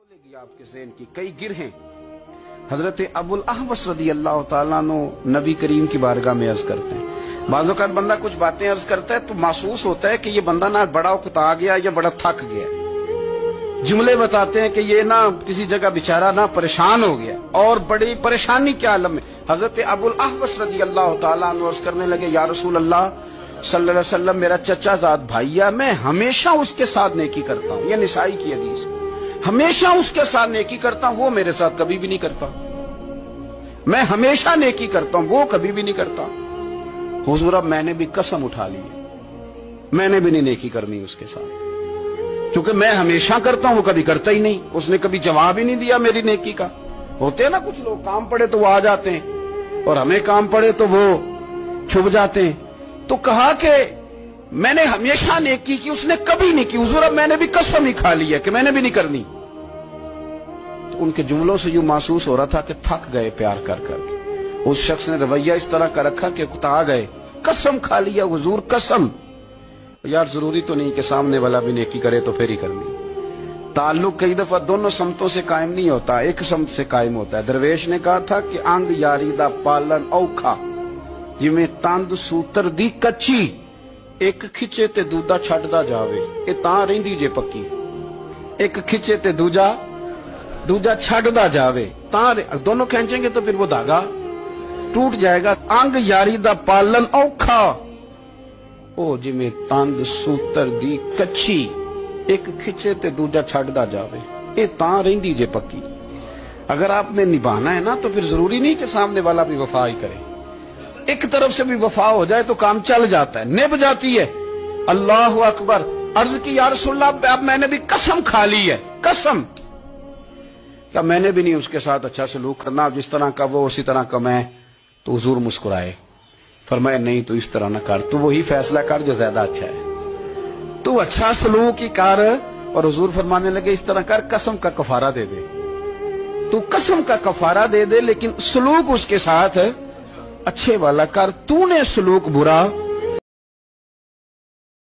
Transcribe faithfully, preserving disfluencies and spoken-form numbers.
बोलेगी आपके ज़हन की कई गिर हैं। हजरत अबुल अहवस रदी अल्लाह ताला अन्हु नबी करीम की बारगाह में अर्ज करते हैं। बाज़ औक़ात बंदा कुछ बातें अर्ज करता है तो महसूस होता है कि ये बंदा ना बड़ा उकता गया या बड़ा थक गया। जुमले बताते हैं कि ये ना किसी जगह बेचारा ना परेशान हो गया और बड़ी परेशानी के आलम में। हजरत अबुल अहवस रदी अल्लाह ताला अन्हु अर्ज करने लगे, या रसूल अल्लाह सल्लल्लाहु अलैहि वसल्लम, मेरा चचा ज़ात भाईया, मैं हमेशा उसके साथ नेकी करता हूँ। यह निसाई की हदीस, हमेशा उसके साथ नेकी करता हूँ, वो मेरे साथ कभी भी नहीं करता। मैं हमेशा नेकी करता हूँ, वो कभी भी नहीं करता। हुजूर अब मैंने भी कसम उठा ली, मैंने भी नहीं नेकी करनी उसके साथ, क्योंकि मैं हमेशा करता हूँ, वो कभी करता ही नहीं। उसने कभी जवाब ही नहीं दिया मेरी नेकी का। होते हैं ना कुछ लोग, काम पड़े तो वो आ जाते हैं और हमें काम पड़े तो वो छुप जाते हैं। तो कहा कि मैंने हमेशा नेकी की, उसने कभी नहीं की। हुजूर अब मैंने भी कसम ही खा ली है कि मैंने भी नहीं करनी। तो उनके जुमलों से यूं महसूस हो रहा था कि थक गए प्यार कर कर। उस शख्स ने रवैया इस तरह का रखा कि कुता गए, कसम खा लिया हुजूर कसम। यार जरूरी तो नहीं कि सामने वाला भी नेकी करे तो फिर ही करनी। ताल्लुक कई दफा दोनों समतों से कायम नहीं होता, एक समत से कायम होता है। दरवेश ने कहा था कि अंग यारी दा पालन औखा, जिवें तंद सूतर दी कच्ची, एक खिचे ते दूजा छड्डदा जावे, ये तां रहिंदी जे पक्की। एक खिचे ते दूजा दूजा छड्डदा जावे, तां दोनों खींचेंगे तो फिर वो धागा टूट जाएगा। अंग यारी दा पालन औखा, ओ जिवें तंद सूतर दी कच्ची, एक खिचे ते दूजा छड्डदा जावे, ये तां रहिंदी जे पक्की। अगर आपने निभाना है ना तो फिर जरूरी नहीं कि सामने वाला भी वफा ही करे। एक तरफ से भी वफा हो जाए तो काम चल जाता है, निभ जाती है। अल्लाह अकबर। अर्ज की, या रसूलल्लाह अब मैंने भी कसम खा ली है, कसम। क्या मैंने भी नहीं उसके साथ अच्छा सलूक करना, जिस तरह का वो उसी तरह का मैं। तो हुजूर मुस्कुराए, फरमाया नहीं तो इस तरह ना कर, तू वही फैसला कर जो ज्यादा अच्छा है, तू अच्छा सलूक ही कर। और हुजूर फरमाने लगे, इस तरह कर, कसम का कफारा दे दे, तू कसम का कफारा दे दे, लेकिन सलूक उसके साथ अच्छे वाला कर। तूने सलूक बुरा